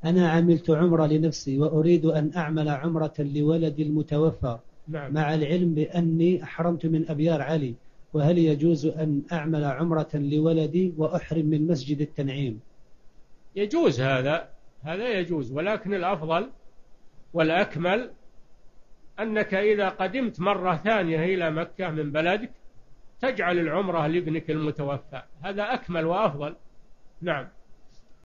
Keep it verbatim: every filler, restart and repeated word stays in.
أنا عملت عمرة لنفسي وأريد أن أعمل عمرة لولدي المتوفى، نعم. مع العلم بأني أحرمت من أبيار علي، وهل يجوز أن أعمل عمرة لولدي وأحرم من مسجد التنعيم؟ يجوز هذا، هذا يجوز، ولكن الأفضل والأكمل أنك إذا قدمت مرة ثانية إلى مكة من بلدك تجعل العمرة لابنك المتوفى، هذا أكمل وأفضل. نعم.